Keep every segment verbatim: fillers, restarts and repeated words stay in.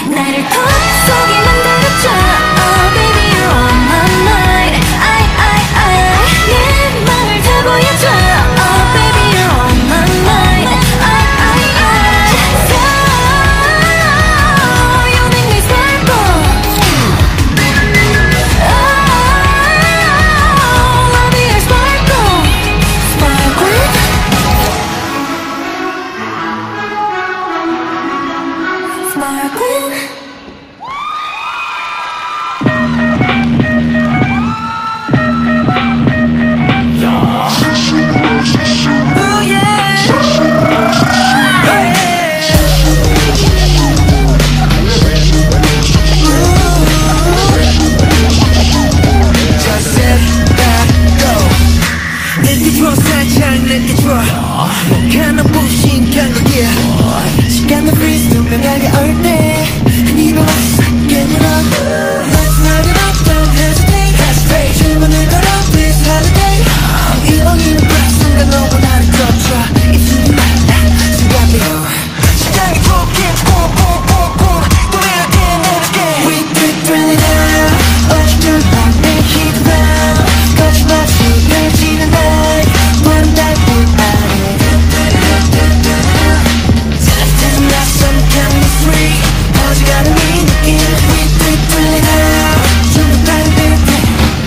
나를 더 속이 만들어줘. Oh baby you're on my mind. I I I 내 맘을 다 보여줘. Oh baby you're on my mind. I I I so you make me sparkle. Oh I'll be your sparkle. Sparkle. Sparkle. 목하나 부신 강하게 시간은 freeze 투명하게 얼때 네가 왔어 깨물어 마지막에 don't hesitate hesitate 질문을 걸어 please holiday 일렁이는 breath 순간 너무 나를 덮쳐 입술이 말라 시간 비어 시간이 broken boom boom boom boom 또 이렇게 내려게 we keep drilling out 어쩌면 내 힘을 거짓말 숨겨지는 night one night one night 어지간한 이 느낌 We keep drilling out 전부 다른 비슷해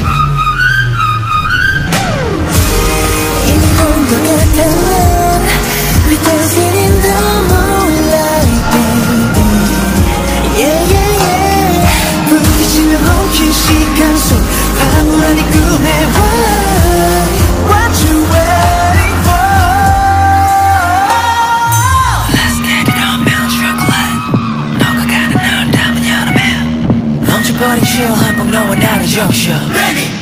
이미 본 것 같아 We dancing in the moonlight baby Yeah yeah yeah 부딪히며 멈춘 시간 속 황홀한 이 꿈에 Why What you waiting for Let's get it on milk chocolate 너가 가는 널 담은 여름에 멈춰버린 chill 한번 너와 나를 적셔 Ready